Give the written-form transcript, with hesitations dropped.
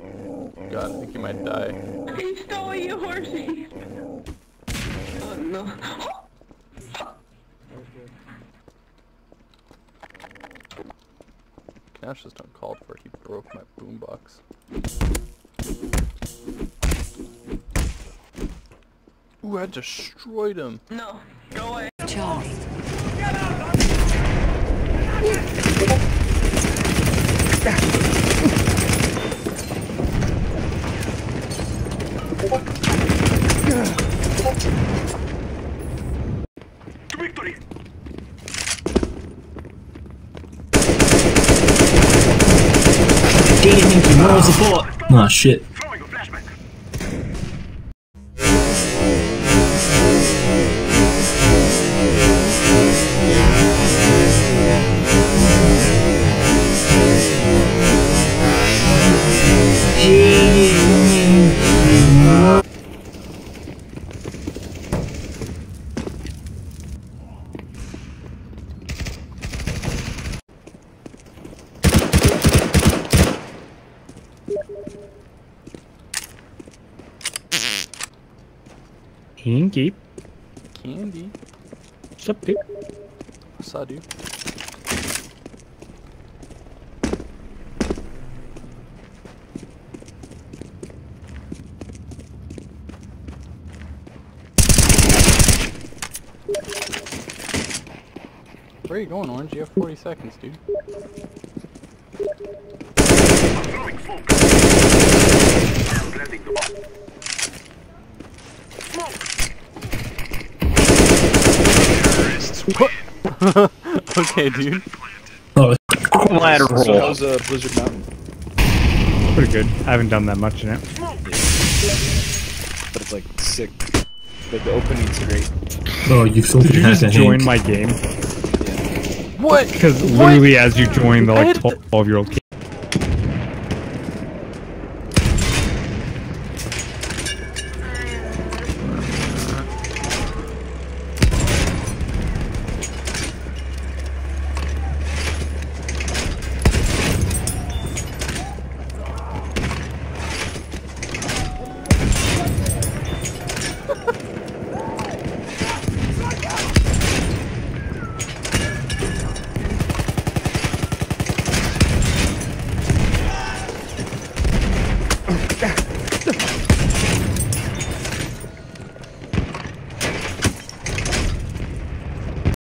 God, I think you might die. He stole your horsey. Oh no. Nash just uncalled for. He broke my boombox. Ooh, I destroyed him. No, go away. Charlie. Victory! Gaming moral support. Ah, shit. Throwing a flashback. Kinky. Candy. What's up, dude? What's up, dude? Where are you going, Orange? You have 40 seconds, dude. Throwing smoke. Planting the bomb. Okay, dude. Oh, Ladder roll. So how's Blizzard Mountain? Pretty good. I haven't done that much in it. But it's like sick. Like the opening's great. oh, you filthy Did you hacker, just join Hank. my game? What? Because What? literally as you joined, the I like hit the- 12-year-old kid